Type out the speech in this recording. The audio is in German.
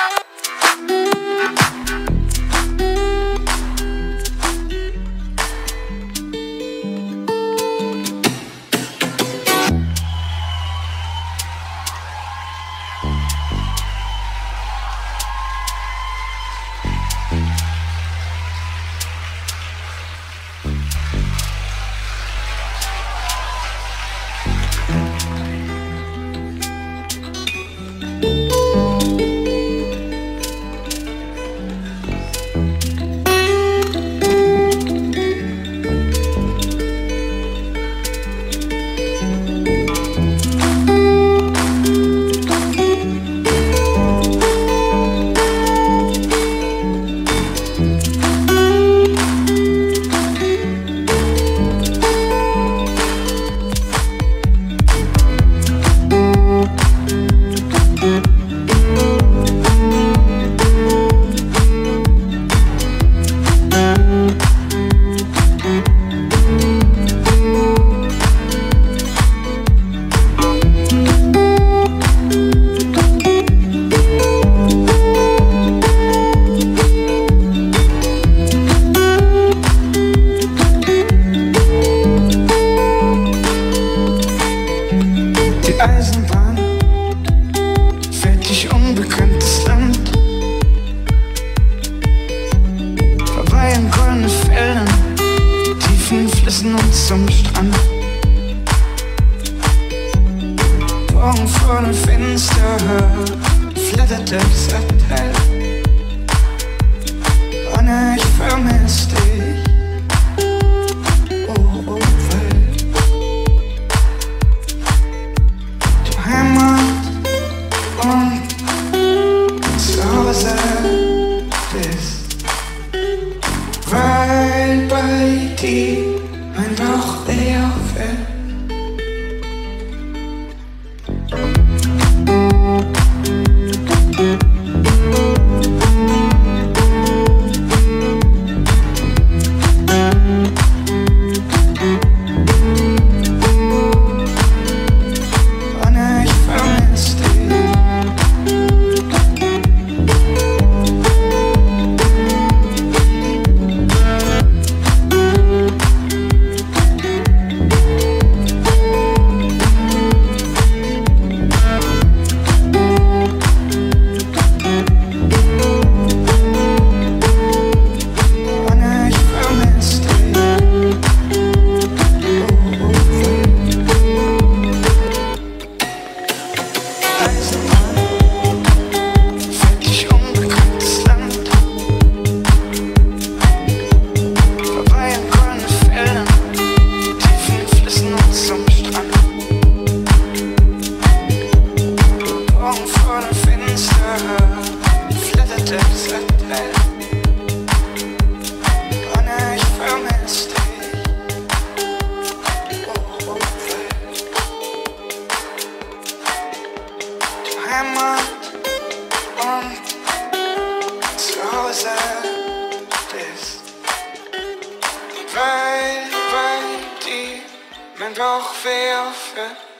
Eisenbahn fährt durch unbekanntes Land, vorbei an goldenen Feldern, tiefen Flüssen und zum Strand. Morgen vor dem Fenster flattert das Abteil. Anna, ich vermisse dich. Oh, oh, Heimat und Zuhause bist, weil bei dir mein Bauch leer wird. Heimat und Zuhause bist, weil bei dir mein Bauch weh aufhört.